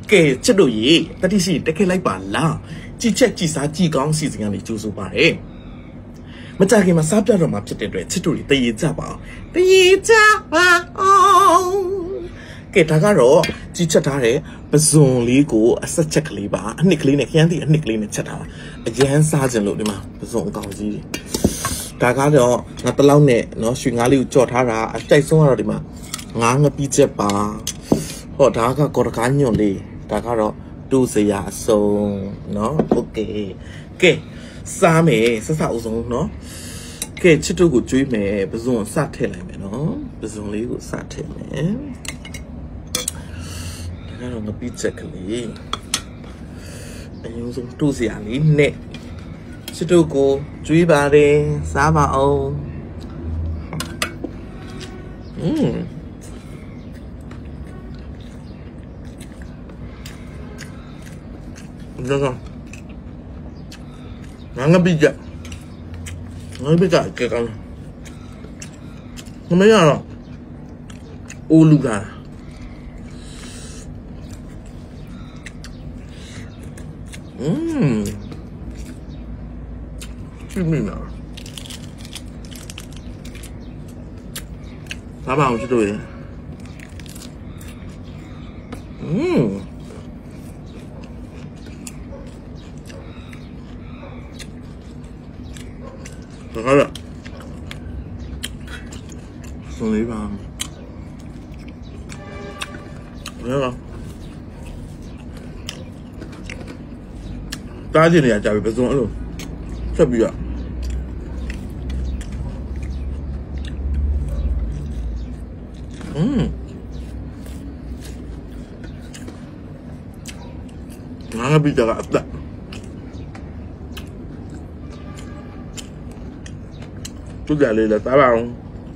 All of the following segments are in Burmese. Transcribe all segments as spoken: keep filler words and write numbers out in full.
给吃多嘢，但係是得佢嚟辦啦，只吃只啥只講事情嚟做數吧咧。唔就係嘛，三隻肉嘛ဖြစ်တဲ့အတွက်吃多嘢第二隻吧，第二隻吧哦。給大家咯，只吃ထားတဲ့ပဇွန်လေးကိုအဆက်ချက်ကလေးပါအနှစ်ကလေးနဲ့ခရမ်းသီးအနှစ်ကလေးနဲ့ချက်ထားတာအရန်စားခြင်းလို့ဒီမှာပဇွန်အကောင်ကြီးဒါကတော့ငါတလောက်နဲ့နော်ရွှေငါးလေးကိုကြော်ထားတာအကြိုက်ဆုံးကတော့ဒီမှာငါးငပိချက်ပါဟောဒါကကော်တကားညွန့်လေးဒါကတော့တူစရာအစုံနော်โอเคကဲစားမယ်ဆက်ဆက်အောင်ဆုံးနော်ကဲချစ်တို့ကိုကျွေးမယ်ပဇွန်စထည့်လိုက်မယ်နော်ပဇွန်လေးကိုစထည့်မယ်ဒါကတော့ငပိချက်ကလေးအရင်ဆုံးတူစရာလေးနဲ့ချစ်တို့ကိုကျွေးပါတယ်စားပါအောင်อืมဒါကငါငပိချက်ငါငပိချက်ကဲကောင်းမမရတော့အိုးလူကอืมရှိမိလားဘာမှမဖြစ်တော့ရင်อืมဒါကဆိုလေးပါဘယ်တော့တားကျင်နေရကြပြီပစုံအဲ့လိုဆက်ပြီးရอืมငါငါပြီးကြကအသက်သူကြလေလာတာပါအောင်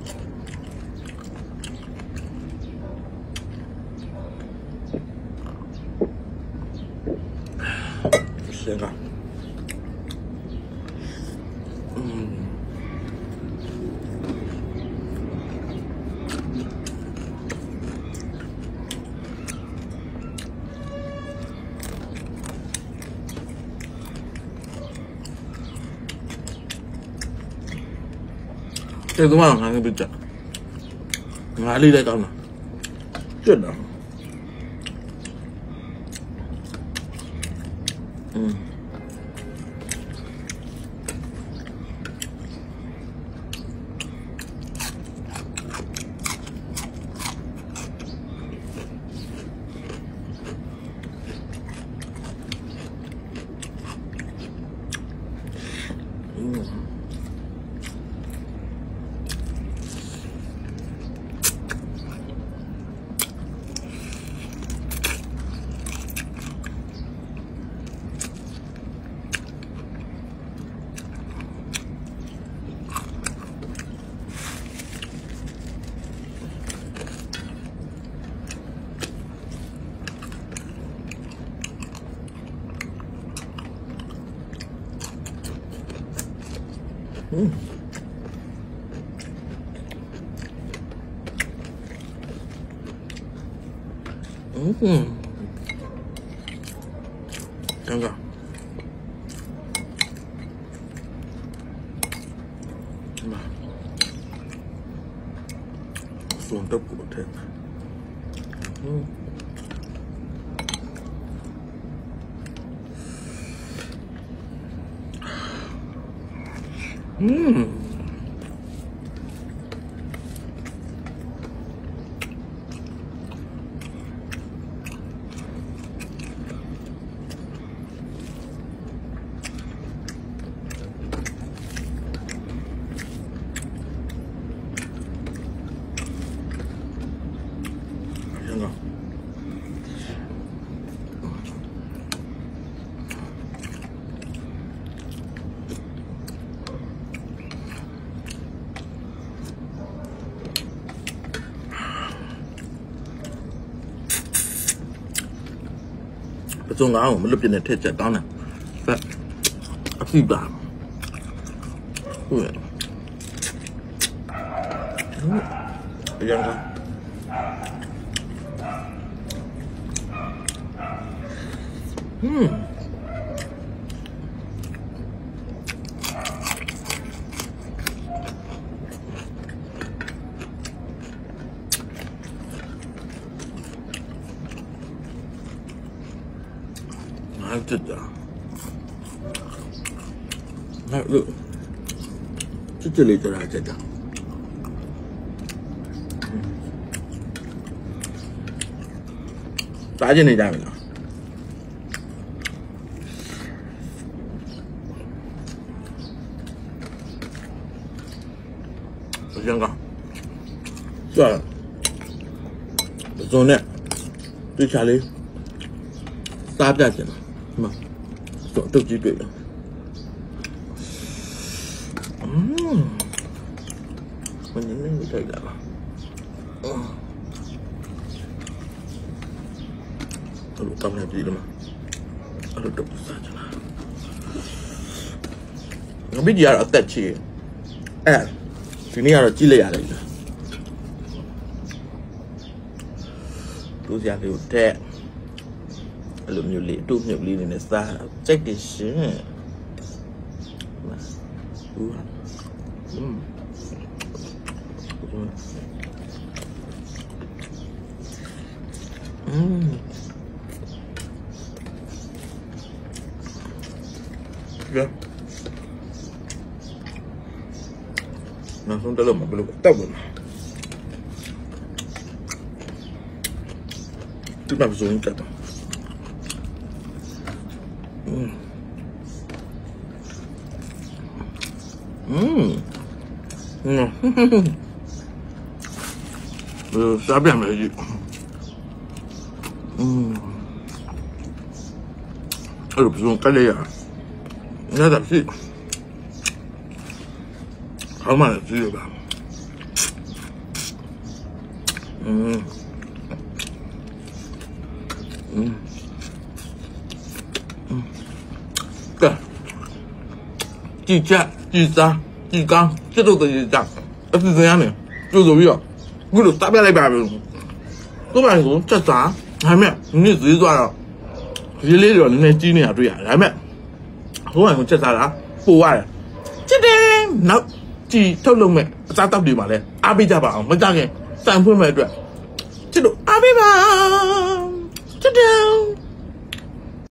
行啊，嗯，这个嘛，还能不讲，哪里来搞呢？真的。嗯，嗯，嗯，嗯嗯，看看，嘛，送到锅贴，嗯。嗯，行了。中港我们那边的特产当然，但是吧，对，嗯，这样看， 嗯。还真的，还有，这这里这还真的，嗯，咋进那家没了？我先讲，算了，昨天对家里啥不进了。嘛，做都几对了。嗯，我你们没这个吧？嗯，我录刚才记了嘛？我录都不啥去了。我没第二个去，哎，今天要积累下来的，都家里有带。လိုမျိုးလေးတို့မြုပ်လေးတွေနဲ့စားကြိုက်တယ်ရှင်ဟုတ်อืมอืมเดี๋ยวน้ำส้มตะลุ่มมาไปลูกเต้าบุญที่มาผสมกันอืมอืมอืมเออซาเปียไม่ดีอืมเออผสมกันเลยอ่ะน่าจะสิเขามาสิแบบอืมอืม个，记钱、记账、记账，这都得记账。那是怎样的？就这样，我都打边来边的，多半说这啥还没，你自己做了，一来了那几年对呀，还没，多半说这啥啦，不玩，这边那记头龙没，咋到底嘛嘞？阿贝家吧，没咋个，三分没对，这都阿贝吧，这这。